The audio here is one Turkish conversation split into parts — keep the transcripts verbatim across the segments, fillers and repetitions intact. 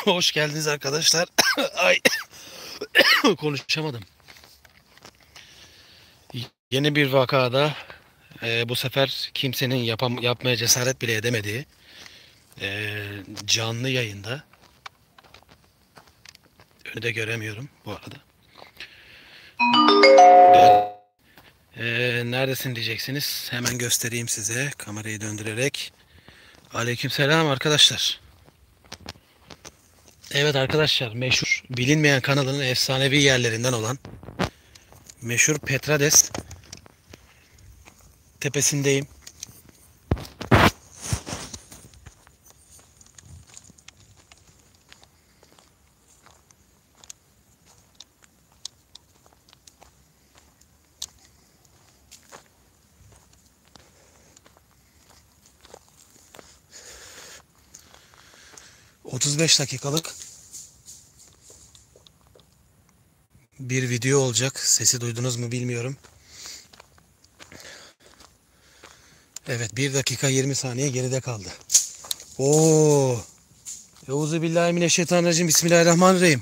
Hoş geldiniz arkadaşlar. Ay konuşamadım. Yeni bir vakada e, bu sefer kimsenin yapam yapmaya cesaret bile edemediği e, canlı yayında. Önü de göremiyorum bu arada. E, Neredesin diyeceksiniz. Hemen göstereyim size kamerayı döndürerek. Aleykümselam arkadaşlar. Evet arkadaşlar, meşhur bilinmeyen kanalının efsanevi yerlerinden olan meşhur Petrades tepesindeyim. otuz beş dakikalık bir video olacak. Sesi duydunuz mu bilmiyorum. Evet, bir dakika yirmi saniye geride kaldı. Oo. Euzubillahimineşşeytanirracim. Bismillahirrahmanirrahim.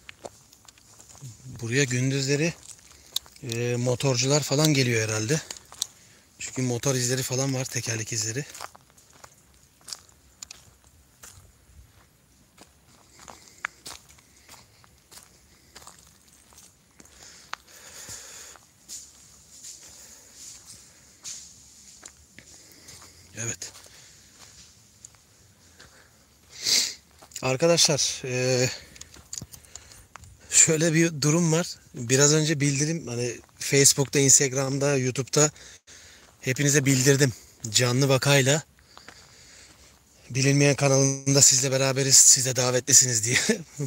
Buraya gündüzleri e, motorcular falan geliyor herhalde. Çünkü motor izleri falan var, tekerlek izleri. Evet. Arkadaşlar, e, şöyle bir durum var. Biraz önce bildirim, hani Facebook'ta, Instagram'da, YouTube'da hepinize bildirdim. Canlı vakayla bilinmeyen kanalında sizle beraberiz, siz de davetlisiniz diye.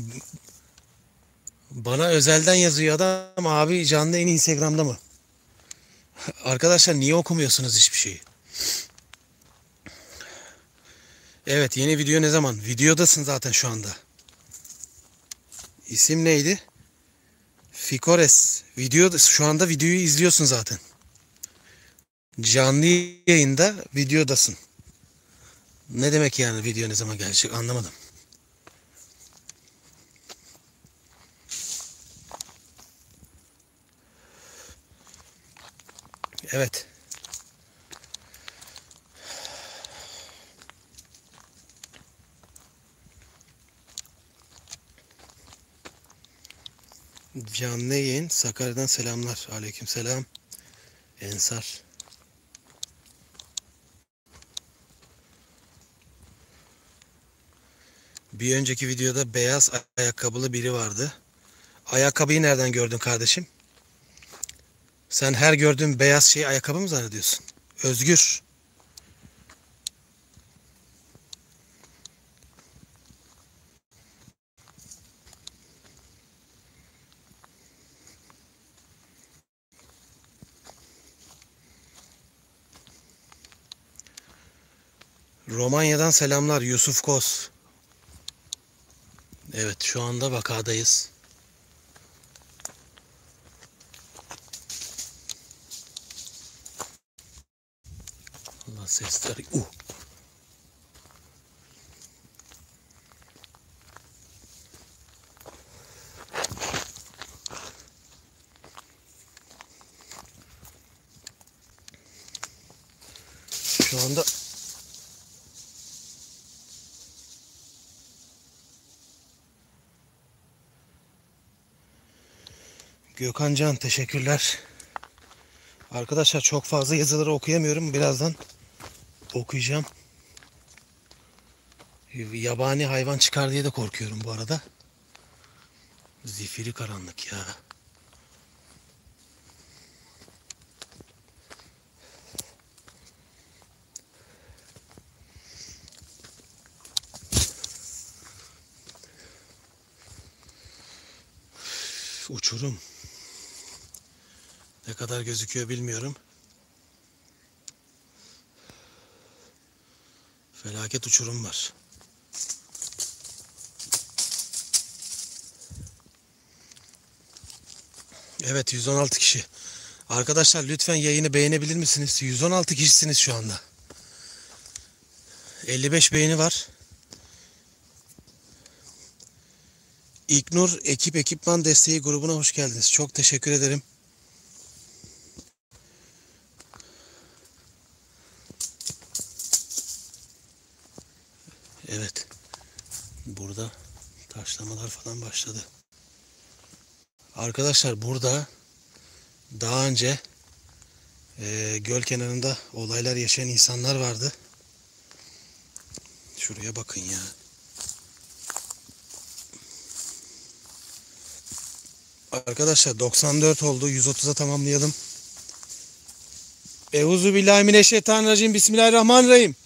Bana özelden yazıyor adam, abi canlı yayın Instagram'da mı? Arkadaşlar, niye okumuyorsunuz hiçbir şeyi? Evet, yeni video ne zaman? Videodasın zaten şu anda. İsim neydi? Fikores. Video, şu anda videoyu izliyorsun zaten. Canlı yayında videodasın. Ne demek yani video ne zaman gelecek, anlamadım. Evet. Canlı yayın. Sakarya'dan selamlar. Aleykümselam. Ensar. Bir önceki videoda beyaz ayakkabılı biri vardı. Ayakkabıyı nereden gördün kardeşim? Sen her gördüğün beyaz şeyi ayakkabı mı zannediyorsun? Özgür. Romanya'dan selamlar Yusuf Kos. Evet, şu anda vakadayız. Allah sesler. Uh. Şu anda Gökhan Can, teşekkürler. Arkadaşlar, çok fazla yazıları okuyamıyorum. Birazdan okuyacağım. Yabani hayvan çıkar diye de korkuyorum bu arada. Zifiri karanlık ya. Uçurum. Ne kadar gözüküyor bilmiyorum. Felaket uçurum var. Evet, yüz on altı kişi. Arkadaşlar, lütfen yayını beğenebilir misiniz? yüz on altı kişisiniz şu anda. elli beş beğeni var. İlknur Ekip Ekipman Desteği grubuna hoş geldiniz. Çok teşekkür ederim. Evet. Burada taşlamalar falan başladı. Arkadaşlar burada daha önce e, göl kenarında olaylar yaşayan insanlar vardı. Şuraya bakın ya. Arkadaşlar doksan dört oldu. yüz otuza tamamlayalım. Euzubillahimineşşeytanirracim. Bismillahirrahmanirrahim.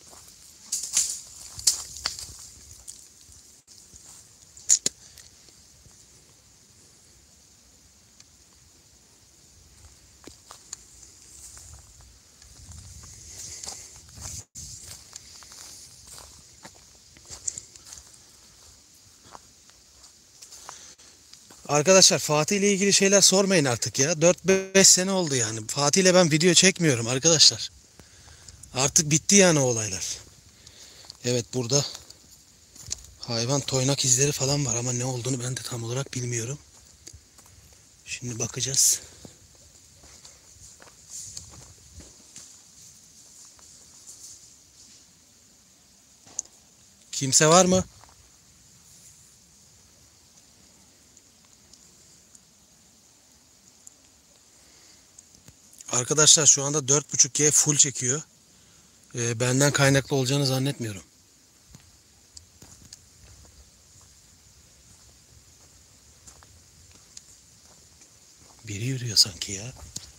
Arkadaşlar Fatih ile ilgili şeyler sormayın artık ya. dört beş sene oldu yani. Fatih ile ben video çekmiyorum arkadaşlar. Artık bitti yani o olaylar. Evet, burada hayvan toynak izleri falan var ama ne olduğunu ben de tam olarak bilmiyorum. Şimdi bakacağız. Kimse var mı? Arkadaşlar şu anda dört buçuk G full çekiyor. Ee, benden kaynaklı olacağını zannetmiyorum. Biri yürüyor sanki ya.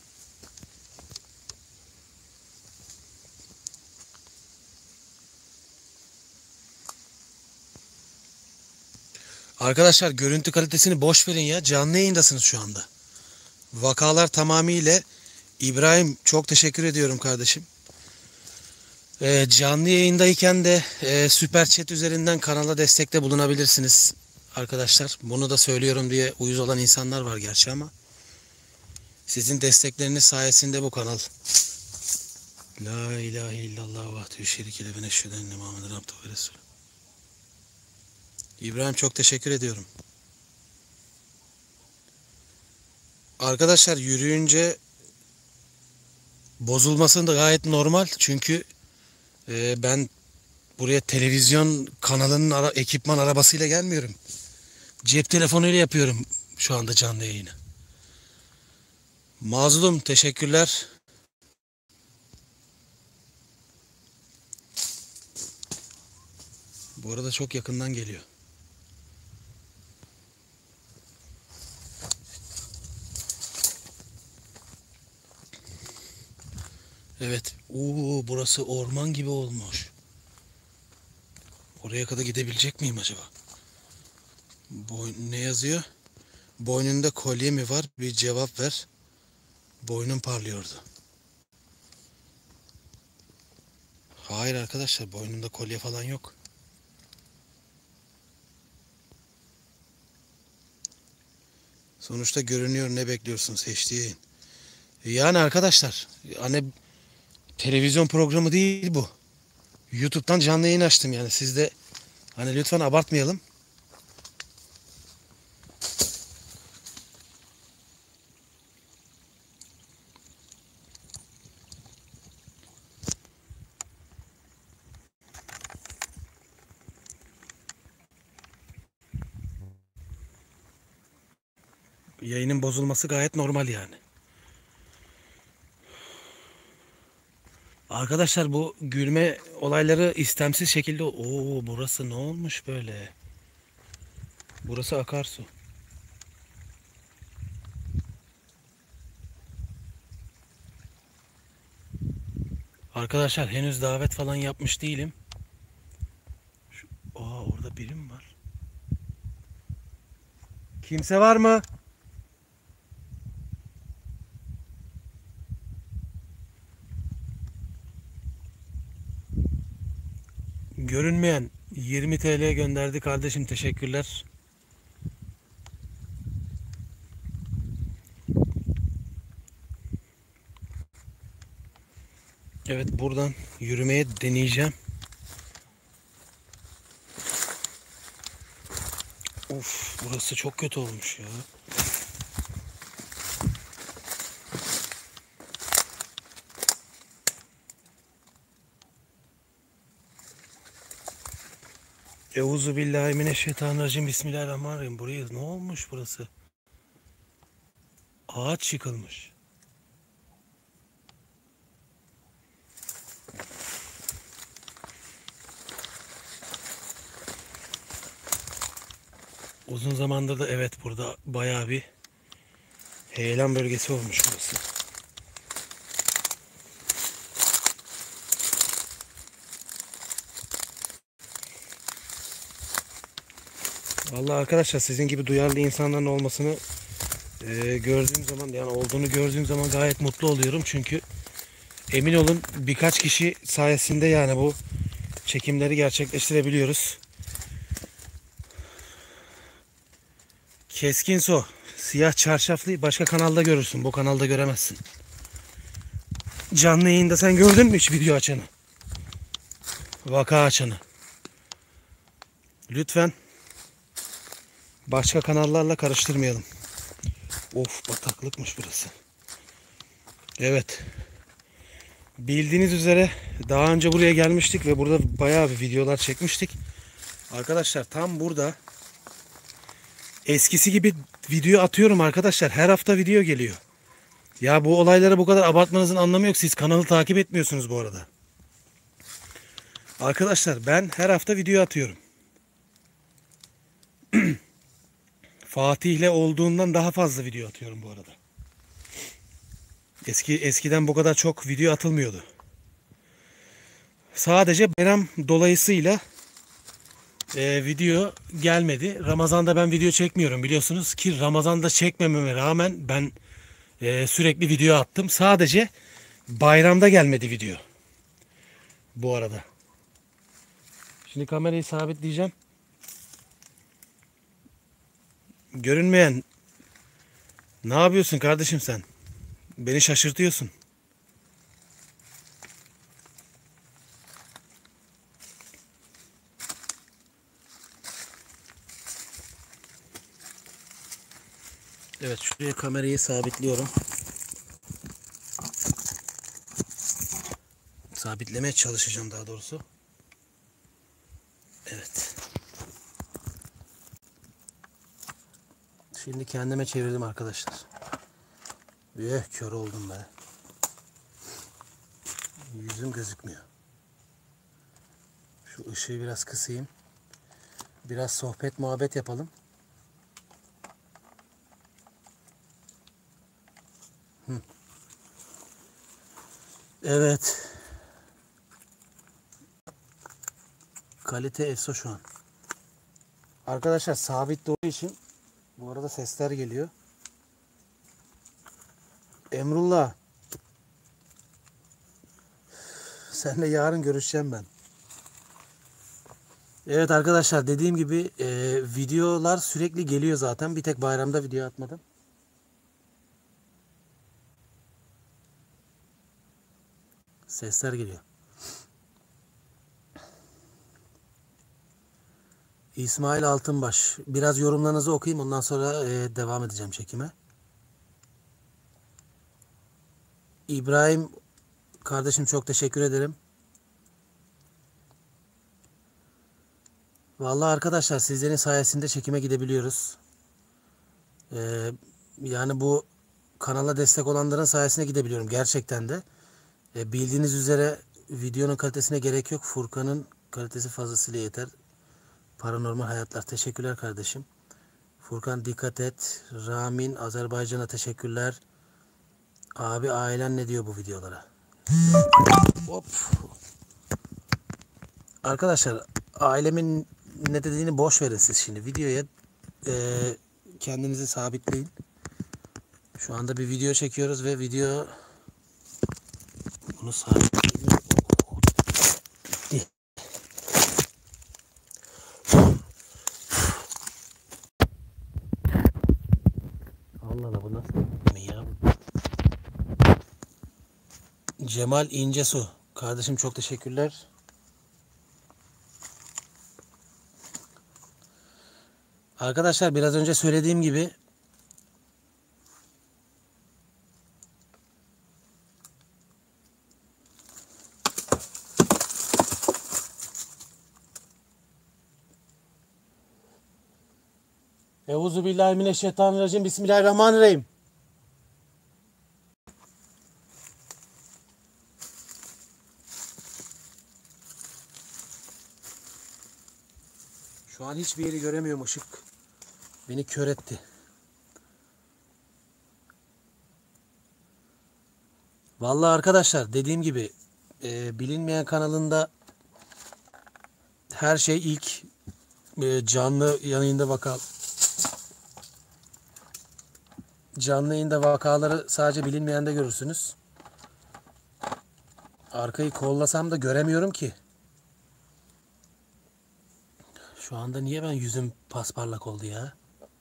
Arkadaşlar görüntü kalitesini boş verin ya. Canlı yayındasınız şu anda. Vakalar tamamıyla İbrahim, çok teşekkür ediyorum kardeşim. Ee, canlı yayındayken de e, Süper Chat üzerinden kanala destekte bulunabilirsiniz arkadaşlar. Bunu da söylüyorum diye uyuz olan insanlar var gerçi ama sizin destekleriniz sayesinde bu kanal. La ilahe illallah vahdü şerike le ve neşhedü enne Muhammeden abduhu ve resulü. İbrahim, çok teşekkür ediyorum. Arkadaşlar yürüyünce bozulması da gayet normal. Çünkü e, ben buraya televizyon kanalının ara, ekipman arabasıyla gelmiyorum. Cep telefonuyla yapıyorum şu anda canlı yayını. Mazlum, teşekkürler. Bu arada çok yakından geliyor. Evet. Oo, burası orman gibi olmuş. Oraya kadar gidebilecek miyim acaba? Boy, ne yazıyor? Boynunda kolye mi var? Bir cevap ver. Boynum parlıyordu. Hayır arkadaşlar, boynumda kolye falan yok. Sonuçta görünüyor, ne bekliyorsunuz H D yayın. Yani arkadaşlar, hani televizyon programı değil bu. YouTube'dan canlı yayın açtım yani. Siz de hani lütfen abartmayalım. Yayının bozulması gayet normal yani. Arkadaşlar bu gülme olayları istemsiz şekilde... Oo, burası ne olmuş böyle? Burası akarsu. Arkadaşlar henüz davet falan yapmış değilim. Şu, aa, orada biri mi var? Kimse var mı? Görünmeyen yirmi TL gönderdi kardeşim, teşekkürler. Evet, buradan yürümeye deneyeceğim. Of, burası çok kötü olmuş ya. Euzu billahi mineşşeytanirracim. Bismillahirrahmanirrahim. Buraya ne olmuş burası? Ağaç yıkılmış. Uzun zamandır da evet, burada bayağı bir heyelan bölgesi olmuş burası. Vallahi arkadaşlar, sizin gibi duyarlı insanların olmasını e, gördüğüm zaman, yani olduğunu gördüğüm zaman gayet mutlu oluyorum. Çünkü emin olun, birkaç kişi sayesinde yani bu çekimleri gerçekleştirebiliyoruz. Keskin so, siyah çarşaflı başka kanalda görürsün. Bu kanalda göremezsin. Canlı yayında sen gördün mü hiç video açanı? Vaka açanı? Lütfen başka kanallarla karıştırmayalım. Of, bataklıkmış burası. Evet. Bildiğiniz üzere daha önce buraya gelmiştik ve burada bayağı bir videolar çekmiştik. Arkadaşlar tam burada eskisi gibi video atıyorum arkadaşlar. Her hafta video geliyor. Ya bu olaylara bu kadar abartmanızın anlamı yok. Siz kanalı takip etmiyorsunuz bu arada. Arkadaşlar ben her hafta video atıyorum. Fatih'le olduğundan daha fazla video atıyorum bu arada. Eski eskiden bu kadar çok video atılmıyordu. Sadece bayram dolayısıyla e, video gelmedi. Ramazan'da ben video çekmiyorum biliyorsunuz ki, Ramazan'da çekmememe rağmen ben e, sürekli video attım. Sadece bayramda gelmedi video. Bu arada. Şimdi kamerayı sabitleyeceğim. Görünmeyen, ne yapıyorsun kardeşim sen? Beni şaşırtıyorsun. Evet, şuraya kamerayı sabitliyorum. Sabitlemeye çalışacağım daha doğrusu. Evet. Şimdi kendime çevirdim arkadaşlar. Üh, kör oldum be. Yüzüm gözükmüyor. Şu ışığı biraz kısayım. Biraz sohbet muhabbet yapalım. Hı. Evet. Kalite efso şu an. Arkadaşlar sabit doğru için bu arada sesler geliyor. Emrullah. Seninle yarın görüşeceğim ben. Evet arkadaşlar, dediğim gibi e, videolar sürekli geliyor zaten. Bir tek bayramda video atmadım. Sesler geliyor. İsmail Altınbaş. Biraz yorumlarınızı okuyayım, ondan sonra e, devam edeceğim çekime. İbrahim kardeşim, çok teşekkür ederim. Vallahi arkadaşlar, sizlerin sayesinde çekime gidebiliyoruz. Ee, yani bu kanala destek olanların sayesinde gidebiliyorum gerçekten de. Ee, bildiğiniz üzere videonun kalitesine gerek yok. Furkan'ın kalitesi fazlasıyla yeter. Paranormal hayatlar. Teşekkürler kardeşim. Furkan dikkat et. Ramin Azerbaycan'a teşekkürler. Abi ailen ne diyor bu videolara? Hop. Arkadaşlar ailemin ne dediğini boş verin siz şimdi. Videoya e, kendinizi sabitleyin. Şu anda bir video çekiyoruz ve video bunu sabitleyin. Gitti. Allah Allah, bu nasıl mi ya? Cemal İncesu kardeşim, çok teşekkürler. Arkadaşlar biraz önce söylediğim gibi Euzubillahimineşşeytanirracim. Bismillahirrahmanirrahim. Şu an hiçbir yeri göremiyorum, ışık beni kör etti. Vallahi arkadaşlar dediğim gibi e, bilinmeyen kanalında her şey ilk e, canlı yayında vaka canlı yayında vakaları sadece bilinmeyende görürsünüz. Arkayı kollasam da göremiyorum ki. Şu anda niye ben yüzüm pasparlak oldu ya?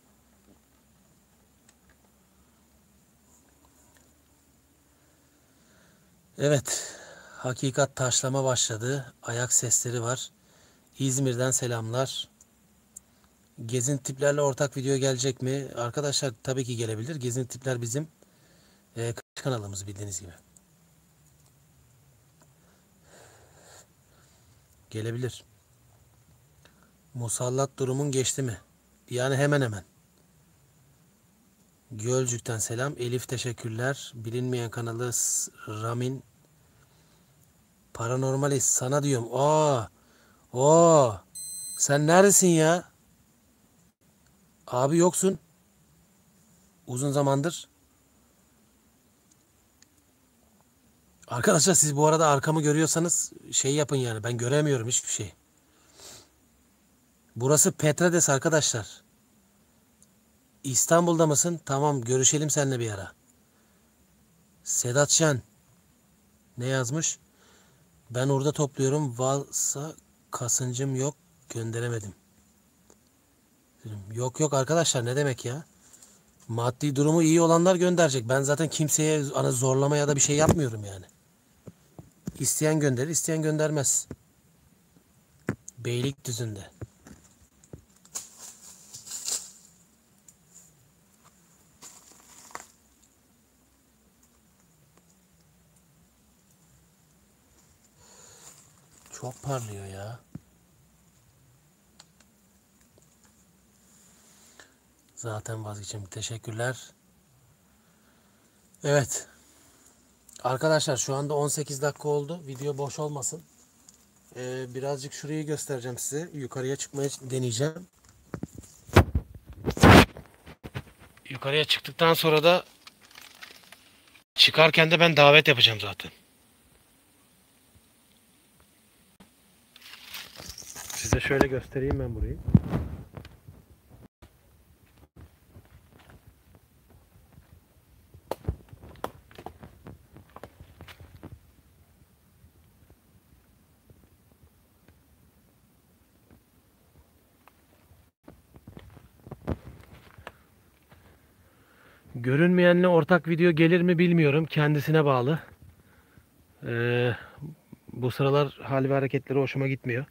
Evet, hakikat taşlama başladı. Ayak sesleri var. İzmir'den selamlar. Gezinti tiplerle ortak video gelecek mi? Arkadaşlar tabii ki gelebilir. Gezinti tipler bizim e, kanalımız bildiğiniz gibi. Gelebilir. Musallat durumun geçti mi? Yani hemen hemen. Gölcük'ten selam. Elif teşekkürler. Bilinmeyen kanalı Ramin. Paranormalis sana diyorum. Aa, o sen neredesin ya? Abi yoksun. Uzun zamandır. Arkadaşlar siz bu arada arkamı görüyorsanız şey yapın yani. Ben göremiyorum hiçbir şey. Burası Petrades arkadaşlar. İstanbul'da mısın? Tamam, görüşelim seninle bir ara. Sedat Şen ne yazmış? Ben orada topluyorum. Varsa kasıncım yok. Gönderemedim. Yok yok arkadaşlar, ne demek ya? Maddi durumu iyi olanlar gönderecek. Ben zaten kimseye ana zorlama ya da bir şey yapmıyorum yani. İsteyen gönderir, isteyen göndermez. Beylikdüzü'nde. Çok parlıyor ya. Zaten vazgeçtim. Teşekkürler. Evet. Arkadaşlar şu anda on sekiz dakika oldu. Video boş olmasın. Ee, birazcık şurayı göstereceğim size. Yukarıya çıkmaya deneyeceğim. Yukarıya çıktıktan sonra da çıkarken de ben davet yapacağım zaten. Size şöyle göstereyim ben burayı. Görünmeyenle ortak video gelir mi bilmiyorum. Kendisine bağlı. Ee, bu sıralar hal ve hareketleri hoşuma gitmiyor.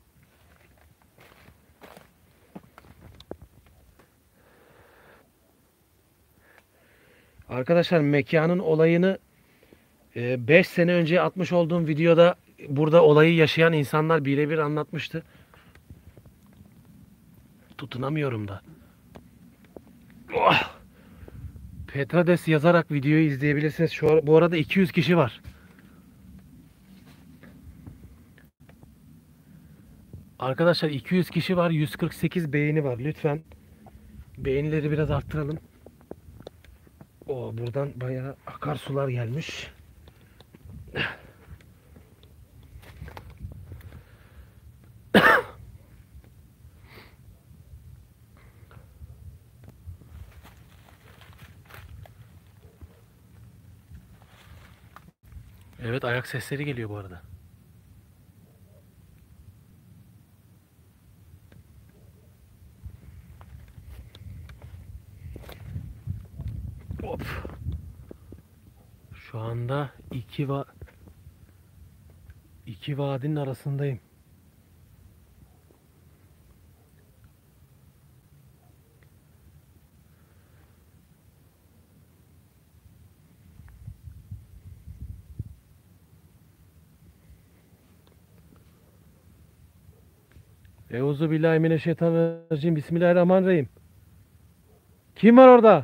Arkadaşlar mekanın olayını beş sene önce atmış olduğum videoda burada olayı yaşayan insanlar birebir anlatmıştı. Tutunamıyorum da. Oh! Petrades yazarak videoyu izleyebilirsiniz. Şu, bu arada iki yüz kişi var. Arkadaşlar iki yüz kişi var. yüz kırk sekiz beğeni var. Lütfen beğenileri biraz arttıralım. O buradan bayağı akarsular gelmiş. Evet, ayak sesleri geliyor bu arada. Hop. Şu anda iki va iki vadinin arasındayım. Euzubillahimineşşeytanirracim. Bismillahirrahmanirrahim. Kim var orada?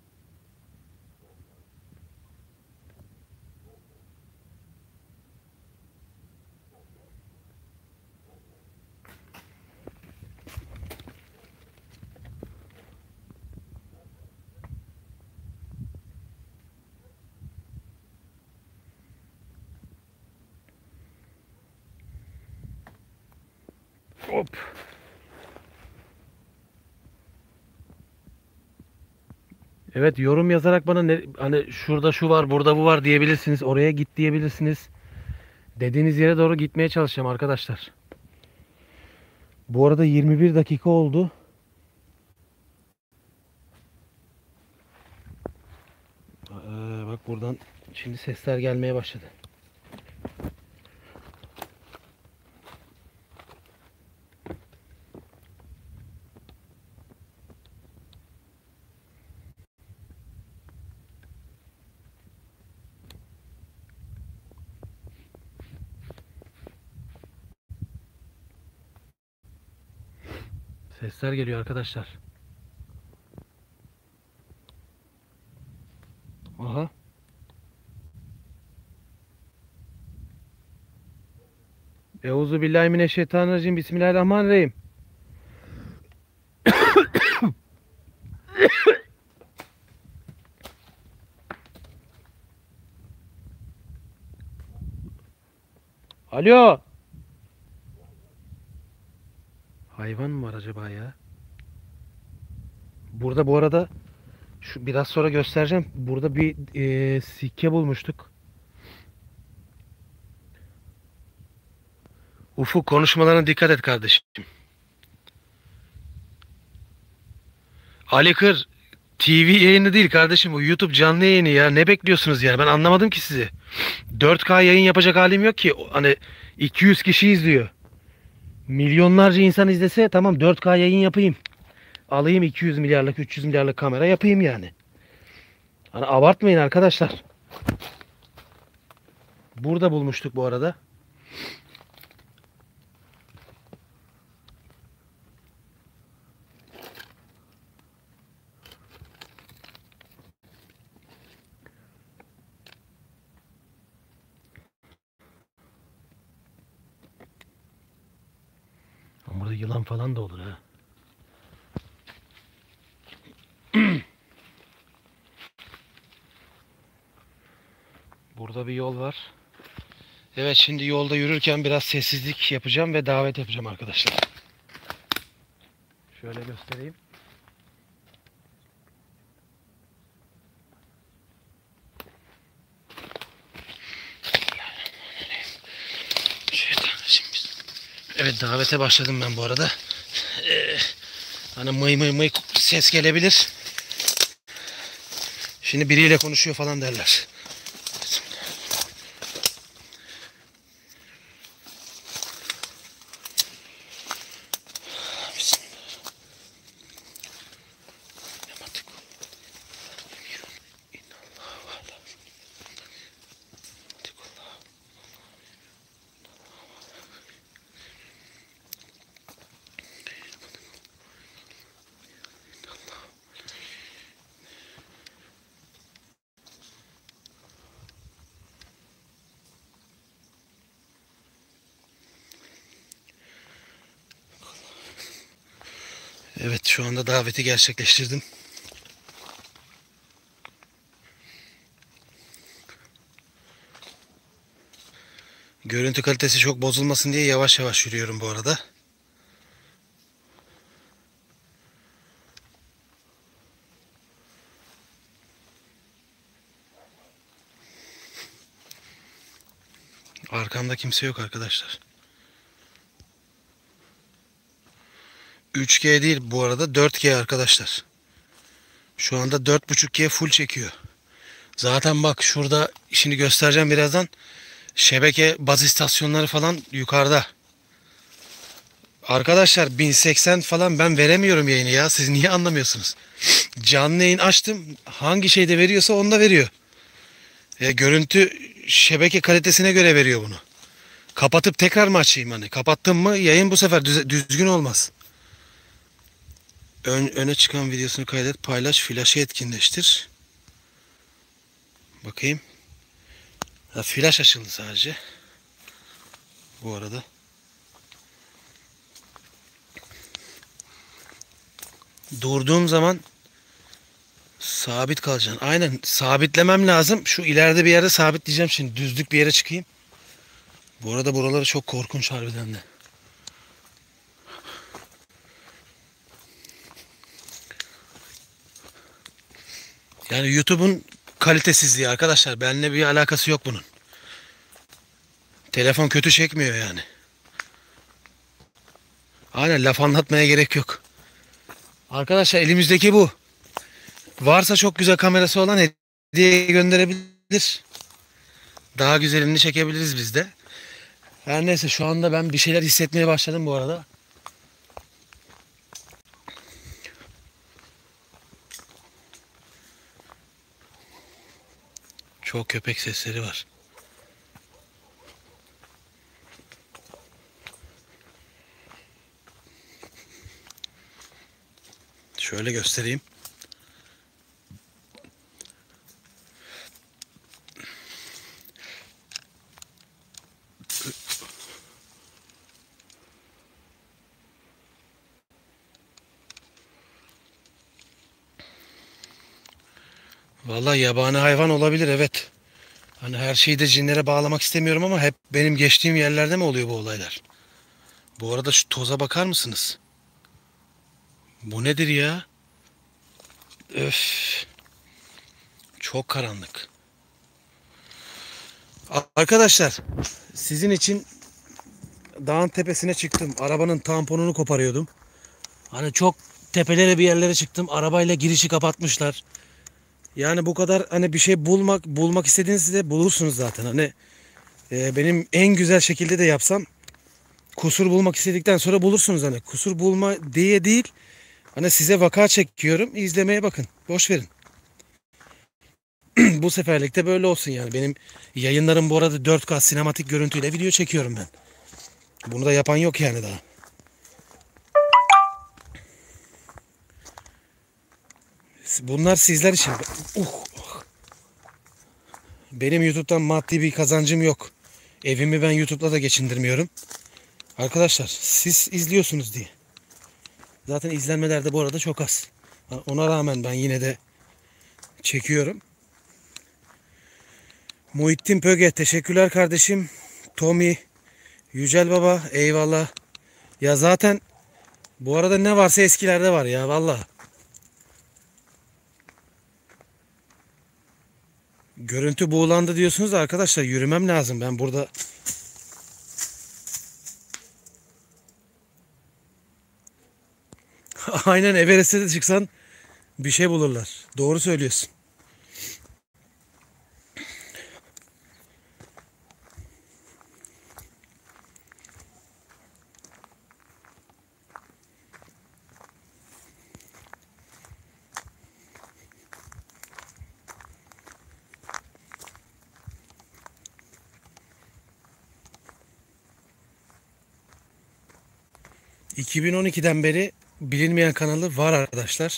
Hop. Evet, yorum yazarak bana ne, hani şurada şu var, burada bu var diyebilirsiniz. Oraya git diyebilirsiniz. Dediğiniz yere doğru gitmeye çalışacağım arkadaşlar. Bu arada yirmi bir dakika oldu. Ee, bak buradan şimdi sesler gelmeye başladı. Sesler geliyor arkadaşlar. Aha. Euzubillahimineşşeytanirracim. Bismillahirrahmanirrahim. Alo. Hayvan mı var acaba ya? Burada bu arada şu biraz sonra göstereceğim. Burada bir e, sikke bulmuştuk. Ufuk, konuşmalarına dikkat et kardeşim. Ali Kır T V yayını değil kardeşim, bu YouTube canlı yayını ya. Ne bekliyorsunuz ya? Ben anlamadım ki sizi. dört K yayın yapacak halim yok ki. Hani iki yüz kişi izliyor. Milyonlarca insan izlese tamam, dört K yayın yapayım. Alayım iki yüz milyarlık, üç yüz milyarlık kamera yapayım yani. Hani abartmayın arkadaşlar. Burada bulmuştuk bu arada. Burada yılan falan da olur ha. Burada bir yol var. Evet, şimdi yolda yürürken biraz sessizlik yapacağım ve davet yapacağım arkadaşlar. Şöyle göstereyim. Evet, davete başladım ben bu arada. Ee, hani mıy mıy mıy ses gelebilir. Şimdi biriyle konuşuyor falan derler. Evet, şu anda daveti gerçekleştirdim. Görüntü kalitesi çok bozulmasın diye yavaş yavaş yürüyorum bu arada. Arkamda kimse yok arkadaşlar. üç G değil bu arada, dört G arkadaşlar. Şu anda dört buçuk G full çekiyor. Zaten bak şurada, şimdi göstereceğim birazdan. Şebeke baz istasyonları falan yukarıda. Arkadaşlar bin seksen falan ben veremiyorum yayını ya. Siz niye anlamıyorsunuz? Canlı yayın açtım. Hangi şeyde veriyorsa onda veriyor. E, görüntü şebeke kalitesine göre veriyor bunu. Kapatıp tekrar mı açayım hani? Kapattım mı yayın bu sefer düz- düzgün olmaz. Ön, öne çıkan videosunu kaydet, paylaş, flaşı etkinleştir. Bakayım. Ha, flaş açıldı sadece. Bu arada. Durduğum zaman sabit kalacaksın. Aynen sabitlemem lazım. Şu ileride bir yerde sabitleyeceğim şimdi. Düzlük bir yere çıkayım. Bu arada buraları çok korkunç harbiden de. Yani YouTube'un kalitesizliği arkadaşlar. Benimle bir alakası yok bunun. Telefon kötü çekmiyor yani. Aynen laf anlatmaya gerek yok. Arkadaşlar elimizdeki bu. Varsa çok güzel kamerası olan hediye gönderebilir. Daha güzelini çekebiliriz biz de. Her neyse şu anda ben bir şeyler hissetmeye başladım bu arada. Çok köpek sesleri var. Şöyle göstereyim. Vallahi yabani hayvan olabilir evet. Hani her şeyi de cinlere bağlamak istemiyorum ama hep benim geçtiğim yerlerde mi oluyor bu olaylar? Bu arada şu toza bakar mısınız? Bu nedir ya? Öf. Çok karanlık. Arkadaşlar sizin için dağın tepesine çıktım. Arabanın tamponunu koparıyordum. Hani çok tepelere bir yerlere çıktım. Arabayla girişi kapatmışlar. Yani bu kadar hani bir şey bulmak bulmak istediğinizde bulursunuz zaten. Hani e, benim en güzel şekilde de yapsam kusur bulmak istedikten sonra bulursunuz hani. Kusur bulma diye değil. Hani size vaka çekiyorum. İzlemeye bakın. Boş verin. Bu seferlik de böyle olsun yani. Benim yayınlarım bu arada dört K sinematik görüntüyle video çekiyorum ben. Bunu da yapan yok yani daha. Bunlar sizler için. Uh. Benim YouTube'dan maddi bir kazancım yok. Evimi ben YouTube'da da geçindirmiyorum. Arkadaşlar siz izliyorsunuz diye. Zaten izlenmeler de bu arada çok az. Ona rağmen ben yine de çekiyorum. Muhittin Pöge teşekkürler kardeşim. Tommy, Yücel Baba eyvallah. Ya zaten bu arada ne varsa eskilerde var ya vallahi. Görüntü buğulandı diyorsunuz da arkadaşlar yürümem lazım ben burada. Aynen Everest'e de çıksan bir şey bulurlar. Doğru söylüyorsun. iki bin on ikiden beri bilinmeyen kanalı var arkadaşlar.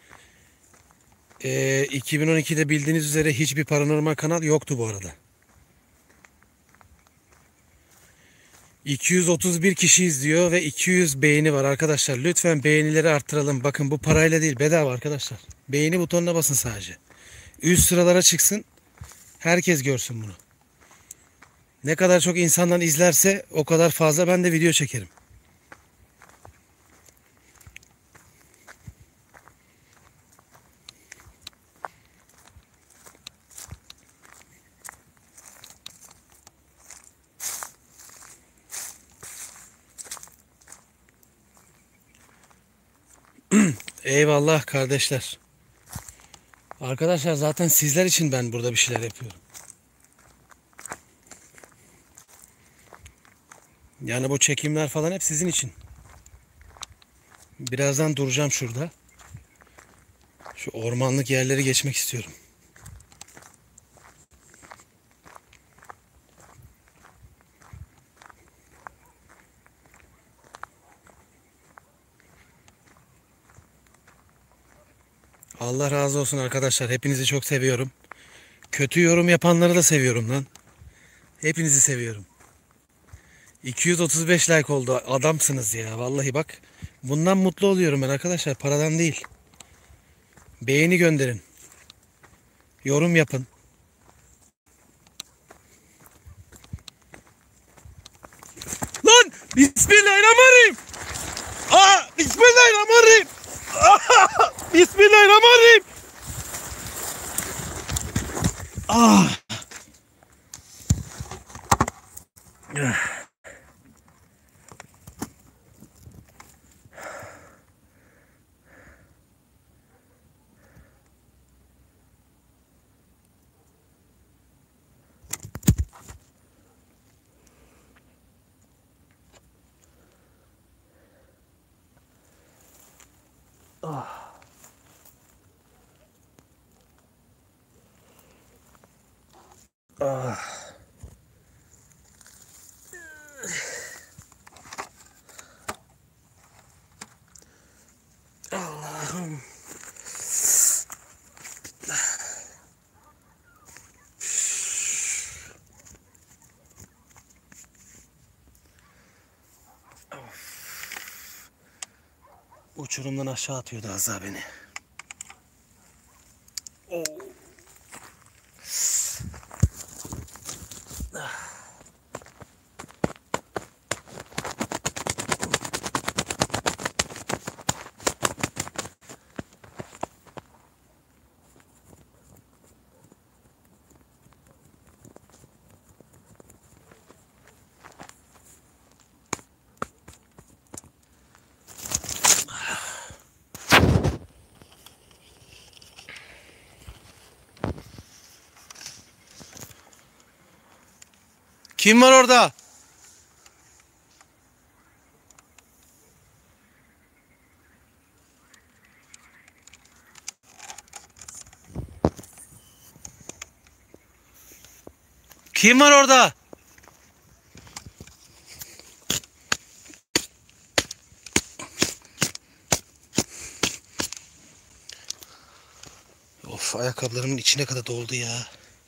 Ee, iki bin on ikide bildiğiniz üzere hiçbir paranormal kanal yoktu bu arada. iki yüz otuz bir kişi izliyor ve iki yüz beğeni var arkadaşlar. Lütfen beğenileri arttıralım. Bakın bu parayla değil bedava arkadaşlar. Beğeni butonuna basın sadece. Üst sıralara çıksın. Herkes görsün bunu. Ne kadar çok insandan izlerse o kadar fazla ben de video çekerim. Eyvallah kardeşler. Arkadaşlar zaten sizler için ben burada bir şeyler yapıyorum. Yani bu çekimler falan hep sizin için. Birazdan duracağım şurada. Şu ormanlık yerleri geçmek istiyorum. Allah razı olsun arkadaşlar. Hepinizi çok seviyorum. Kötü yorum yapanları da seviyorum lan. Hepinizi seviyorum. iki yüz otuz beş like oldu. Adamsınız ya. Vallahi bak. Bundan mutlu oluyorum ben arkadaşlar. Paradan değil. Beğeni gönderin. Yorum yapın. Lan! Bismillahirrahmanirrahim! Aa! Bismillahirrahmanirrahim! Aa! Bismillahirrahmanirrahim! Ah! Ah. Ah. Allah'ım. Uçurumdan aşağı atıyordu az daha beni. Oh. Ah. Kim var orada? Kim var orada? Of, ayakkabılarımın içine kadar doldu ya.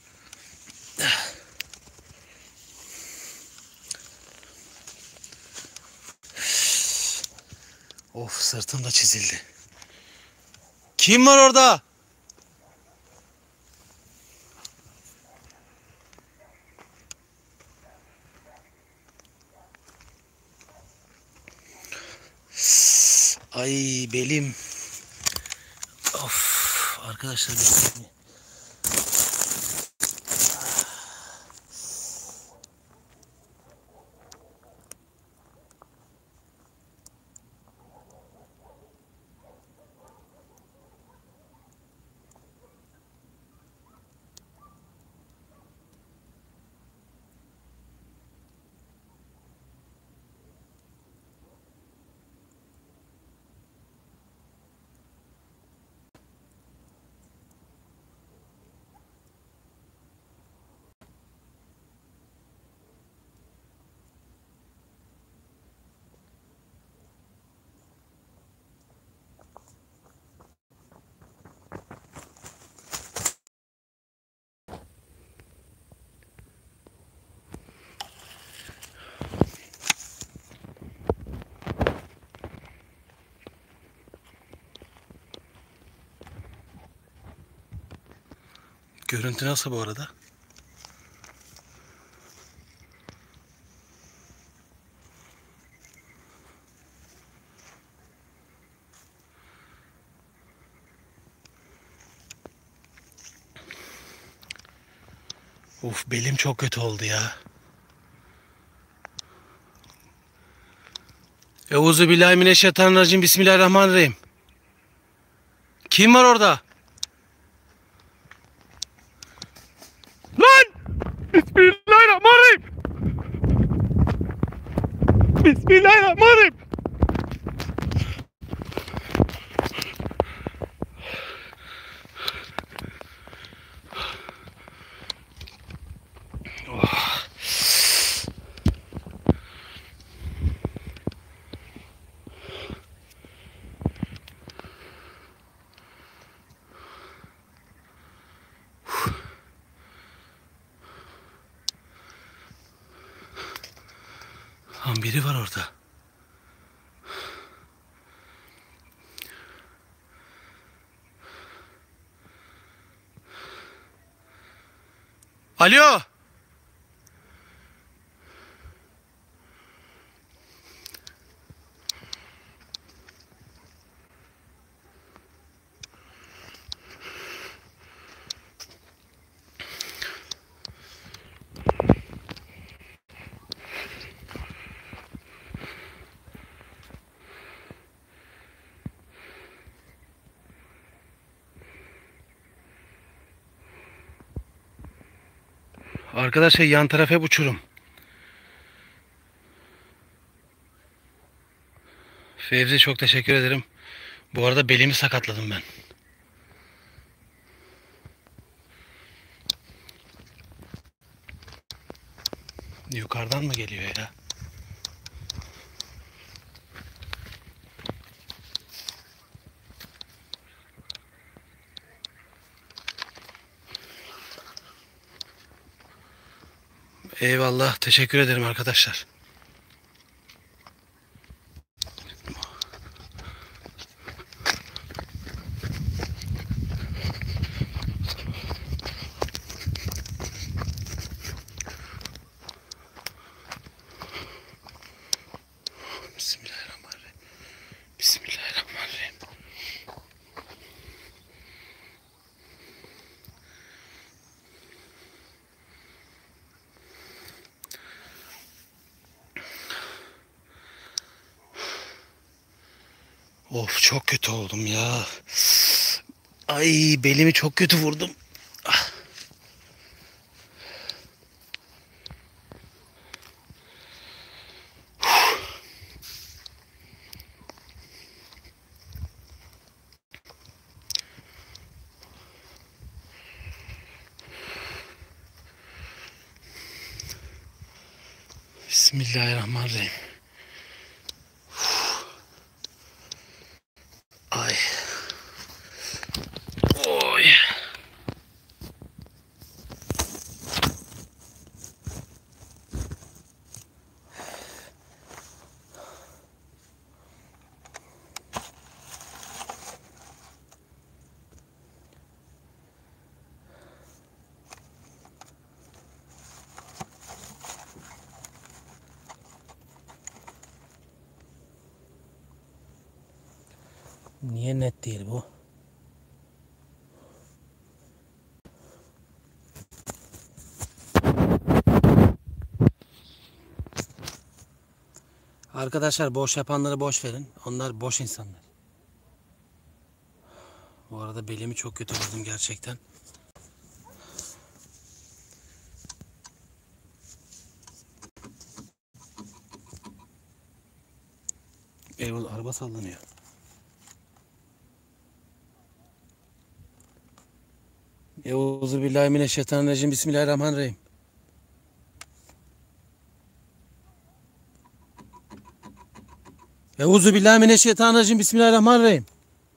Of, sırtım da çizildi. Kim var orada? Ay belim. Of arkadaşlar. Görüntü nasıl bu arada? Of, belim çok kötü oldu ya. Euzubillahimineşşeytanirracim. Bismillahirrahmanirrahim. Kim var orada? Lan! Bismillahirrahmanirrahim. Bismillahirrahmanirrahim. Lan biri var orada. Alo. Arkadaşlar yan taraf hep uçurum. Fevzi çok teşekkür ederim. Bu arada belimi sakatladım ben. Yukarıdan mı geliyor ya? Eyvallah. Teşekkür ederim arkadaşlar. Bismillahirrahmanirrahim. Bismillahirrahmanirrahim. Of, çok kötü oldum ya. Ay, belimi çok kötü vurdum. Ah. Bismillahirrahmanirrahim. Ay. Oy. Niye net değil bu? Arkadaşlar, boş yapanları boş verin. Onlar boş insanlar. Bu arada belimi çok kötü vurdum gerçekten. Eyvallah, araba sallanıyor. Euzubillahimineşşeytanirracim. Bismillahirrahmanirrahim. Euzubillahimineşşeytanirracim. Bismillahirrahmanirrahim.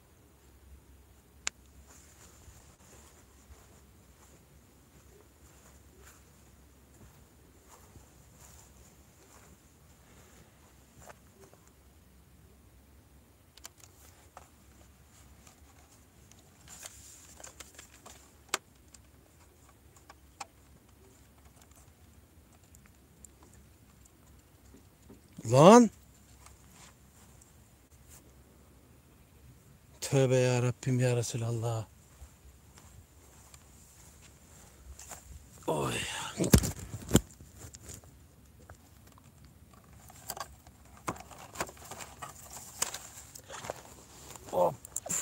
Lan. Tövbe ya Rabbim ya Resulallah. Oy. Hop.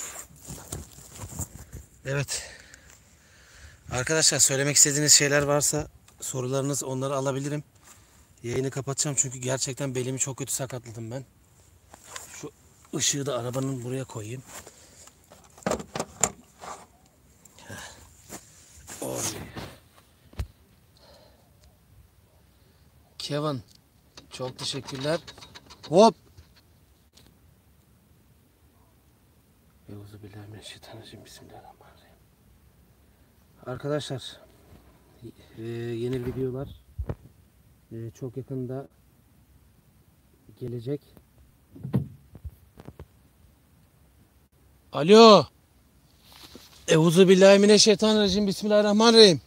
Evet. Arkadaşlar, söylemek istediğiniz şeyler varsa sorularınız, onları alabilirim. Yayını kapatacağım çünkü gerçekten belimi çok kötü sakatladım ben. Şu ışığı da arabanın buraya koyayım. Oy. Kevin, çok teşekkürler. Hop. Euzubillahimineşşeytanirracim. Bismillahirrahmanirrahim. Arkadaşlar, e, yeni videolar e, çok yakında gelecek. Alo. Euzu billahi mineşşeytanirracim. Bismillahirrahmanirrahim.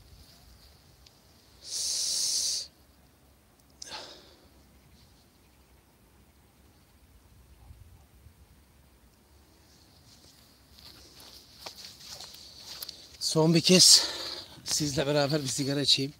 Son bir kez sizle beraber bir sigara içeyim.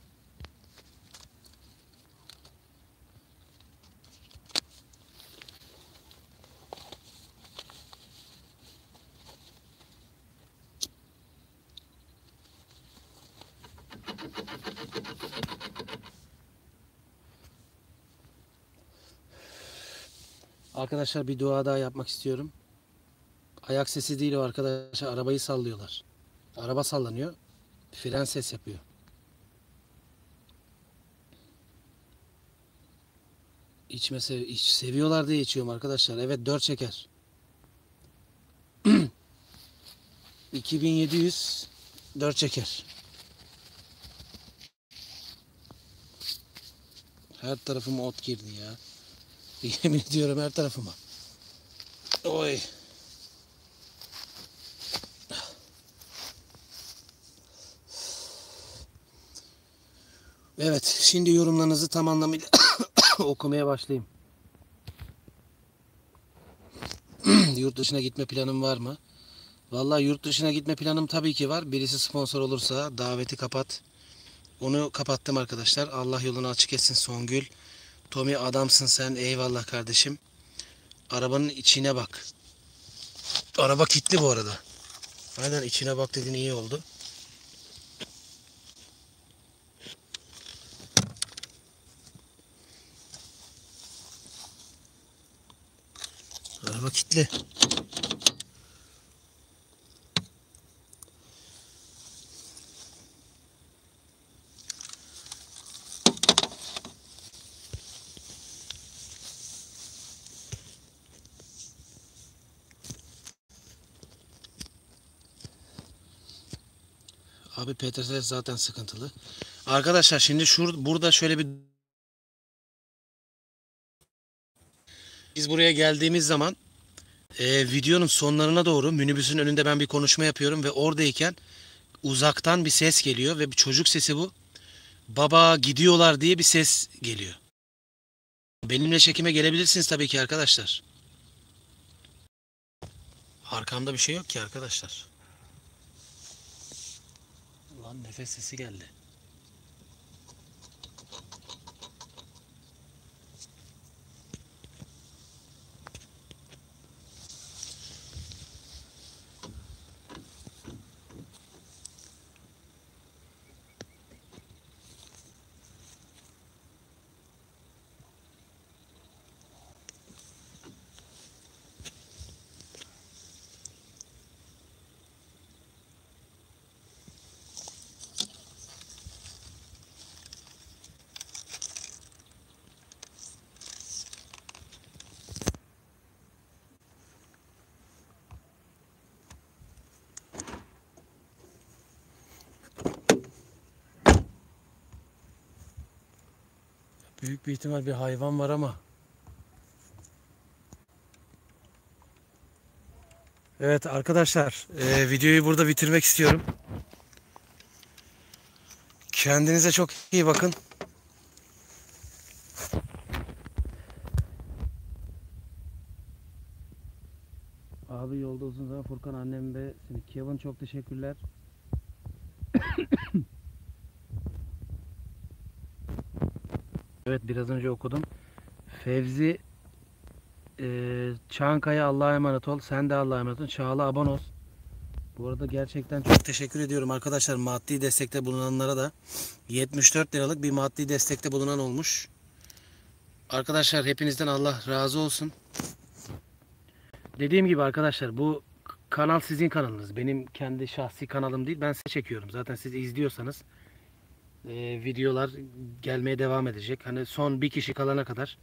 Arkadaşlar bir dua daha yapmak istiyorum. Ayak sesi değil o arkadaşlar. Arabayı sallıyorlar. Araba sallanıyor. Fren ses yapıyor. İçme sev iç, seviyorlar diye içiyorum arkadaşlar. Evet, dört çeker. iki bin yedi yüz dört çeker. Her tarafıma ot girdi ya. Yemin ediyorum her tarafıma. Oy. Evet, şimdi yorumlarınızı tam anlamıyla okumaya başlayayım. Yurt dışına gitme planım var mı? Vallahi yurt dışına gitme planım tabii ki var. Birisi sponsor olursa daveti kapat. Onu kapattım arkadaşlar. Allah yolunu açık etsin Songül. Tommy adamsın sen. Eyvallah kardeşim. Arabanın içine bak. Araba kilitli bu arada. Aynen, içine bak dediğin iyi oldu. Araba kilitli. Abi P T S zaten sıkıntılı. Arkadaşlar şimdi şur burada şöyle bir, biz buraya geldiğimiz zaman e, videonun sonlarına doğru minibüsün önünde ben bir konuşma yapıyorum ve oradayken uzaktan bir ses geliyor ve bir çocuk sesi bu. Baba gidiyorlar diye bir ses geliyor. Benimle çekime gelebilirsiniz tabii ki arkadaşlar. Arkamda bir şey yok ki arkadaşlar. Lan nefes sesi geldi. Büyük bir ihtimal bir hayvan var ama. Evet arkadaşlar, e, videoyu burada bitirmek istiyorum. Kendinize çok iyi bakın. Abi yolda uzun zaman Furkan annem ve Kevin çok teşekkürler. Evet, biraz önce okudum. Fevzi e, Çankaya Allah'a emanet ol. Sen de Allah'a emanet ol. Çağla Abanos. Bu arada gerçekten çok teşekkür ediyorum arkadaşlar. Maddi destekte bulunanlara da yetmiş dört liralık bir maddi destekte bulunan olmuş. Arkadaşlar hepinizden Allah razı olsun. Dediğim gibi arkadaşlar, bu kanal sizin kanalınız. Benim kendi şahsi kanalım değil. Ben size çekiyorum. Zaten siz izliyorsanız e, videolar gelmeye devam edecek. Hani son bir kişi kalana kadar.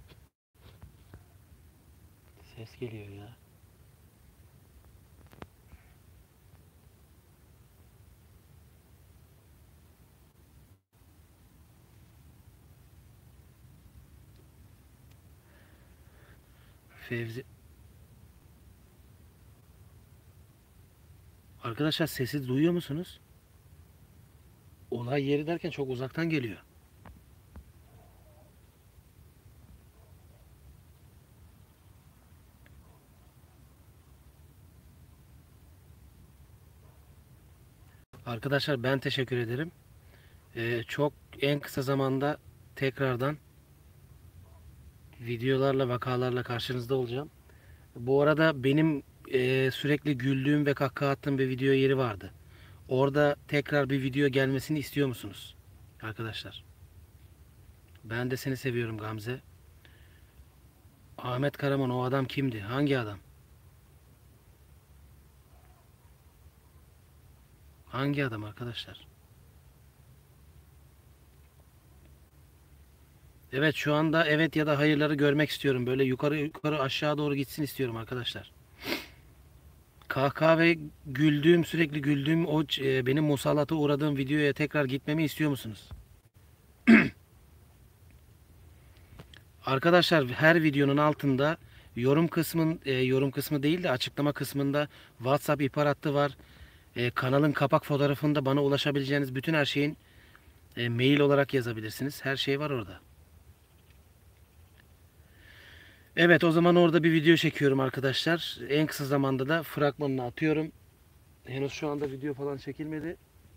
Ses geliyor ya. Fevzi. Arkadaşlar sesi duyuyor musunuz? Olay yeri derken çok uzaktan geliyor. Arkadaşlar ben teşekkür ederim. Ee, çok en kısa zamanda tekrardan videolarla, vakalarla karşınızda olacağım. Bu arada benim e, sürekli güldüğüm ve kahkaha attığım bir video yeri vardı. Orada tekrar bir video gelmesini istiyor musunuz? Arkadaşlar. Ben de seni seviyorum Gamze. Ahmet Karaman, o adam kimdi? Hangi adam? Hangi adam arkadaşlar? Evet, şu anda evet ya da hayırları görmek istiyorum. Böyle yukarı yukarı aşağı doğru gitsin istiyorum arkadaşlar. Kahkaha ve güldüğüm, sürekli güldüğüm o e, benim musallata uğradığım videoya tekrar gitmemi istiyor musunuz? Arkadaşlar her videonun altında yorum kısmın e, yorum kısmı değil de açıklama kısmında WhatsApp ihbar hattı var. E, kanalın kapak fotoğrafında bana ulaşabileceğiniz bütün her şeyin e, mail olarak yazabilirsiniz. Her şey var orada. Evet, o zaman orada bir video çekiyorum arkadaşlar. En kısa zamanda da fragmanını atıyorum. Henüz şu anda video falan çekilmedi.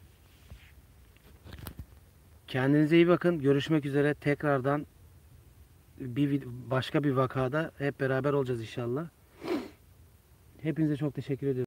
Kendinize iyi bakın. Görüşmek üzere. Tekrardan bir başka bir vakada hep beraber olacağız inşallah. Hepinize çok teşekkür ediyorum.